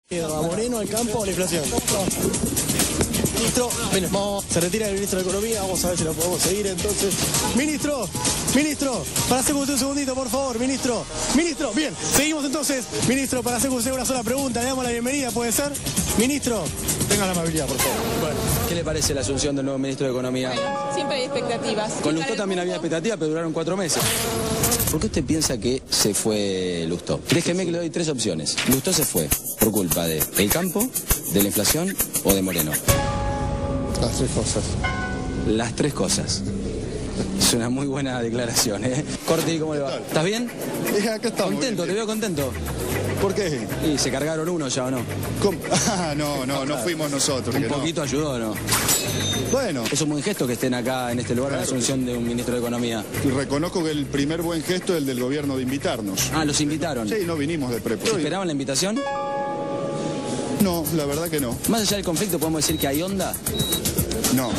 A Moreno, al campo, a la inflación. Ministro, se retira el ministro de Economía, vamos a ver si lo podemos seguir entonces. Ministro, para hacer usted un segundito, por favor, ministro, bien, seguimos entonces. Ministro, para hacer usted una sola pregunta, le damos la bienvenida, ¿puede ser? Ministro, tenga la amabilidad, por favor. Bueno, ¿qué le parece la asunción del nuevo ministro de Economía? Bueno, siempre hay expectativas. Con Lustó también había expectativas, pero duraron 4 meses. ¿Por qué usted piensa que se fue Lustó? Déjeme que le doy 3 opciones. Lustó se fue por culpa de el campo, de la inflación o de Moreno. Las 3 cosas. Las 3 cosas. Es una muy buena declaración, ¿eh? Corti, ¿cómo le va? ¿Estás bien? Acá estamos. Contento, te veo contento. ¿Por qué? Y se cargaron uno ya, ¿o no? No fuimos nosotros. Un poquito ayudó, ¿no? Bueno. Es un buen gesto que estén acá en este lugar en la asunción de un ministro de Economía. Y reconozco que el primer buen gesto es el del gobierno de invitarnos. Ah, ¿los invitaron? Sí, no vinimos de prepo. ¿Esperaban la invitación? No, la verdad que no. Más allá del conflicto, ¿podemos decir que hay onda? No.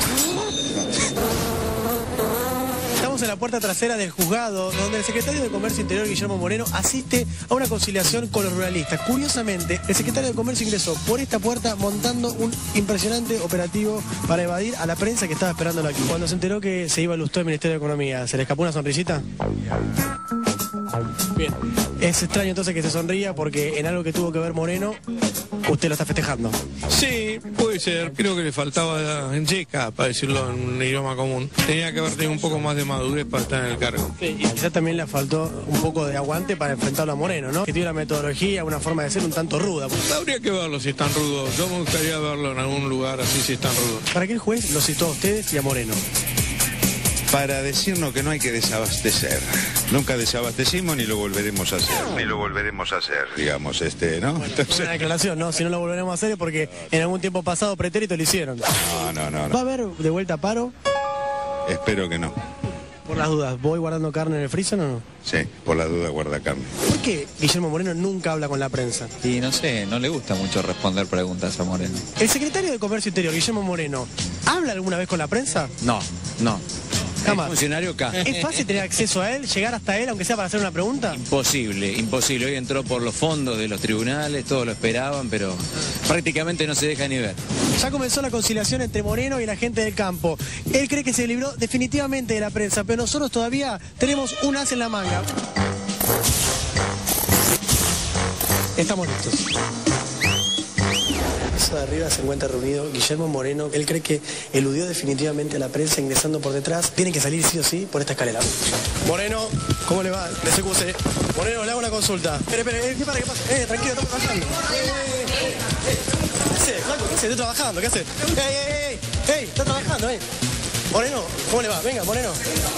Estamos en la puerta trasera del juzgado, donde el secretario de Comercio Interior, Guillermo Moreno, asiste a una conciliación con los ruralistas. Curiosamente, el secretario de Comercio ingresó por esta puerta montando un impresionante operativo para evadir a la prensa que estaba esperándolo aquí. Cuando se enteró que se iba a Lustó del Ministerio de Economía, ¿se le escapó una sonrisita? Bien. Es extraño entonces que se sonría porque en algo que tuvo que ver Moreno, usted lo está festejando. Sí, puede ser. Creo que le faltaba en yeca, para decirlo en un idioma común. Tenía que haber tenido un poco más de madurez para estar en el cargo. Sí, y quizás también le faltó un poco de aguante para enfrentarlo a Moreno, ¿no? Que tiene una metodología, una forma de ser un tanto ruda. Habría que verlo si están rudos. Yo me gustaría verlo en algún lugar así si están rudos. ¿Para qué el juez lo citó a ustedes y a Moreno? Para decirnos que no hay que desabastecer. Nunca desabastecimos ni lo volveremos a hacer. Digamos, ¿no? Bueno, una declaración, ¿no? Si no lo volveremos a hacer es porque en algún tiempo pasado pretérito lo hicieron. No. ¿Va a haber de vuelta paro? Espero que no. Por las dudas, ¿voy guardando carne en el freezer o no? Sí, por la duda guarda carne. ¿Por qué Guillermo Moreno nunca habla con la prensa? Y no sé, no le gusta mucho responder preguntas a Moreno. ¿El secretario de Comercio Interior, Guillermo Moreno, habla alguna vez con la prensa? No. Jamás. El funcionario acá. ¿Es fácil tener acceso a él, llegar hasta él, aunque sea para hacer una pregunta? Imposible. Hoy entró por los fondos de los tribunales, todos lo esperaban, pero prácticamente no se deja ni ver. Ya comenzó la conciliación entre Moreno y la gente del campo. Él cree que se libró definitivamente de la prensa, pero nosotros todavía tenemos un as en la manga. Estamos listos. De arriba se encuentra reunido Guillermo Moreno. Él cree que eludió definitivamente a la prensa ingresando por detrás. Tiene que salir sí o sí por esta escalera. Moreno, ¿cómo le va? De CQC. Moreno, le hago una consulta. Espere, ¿qué pasa? Tranquilo, estamos trabajando. ¿Qué hace, flaco? ¿Qué hace? Estoy trabajando, ¿qué hace? ¡Ey! Está trabajando, Moreno, ¿cómo le va? Venga, Moreno.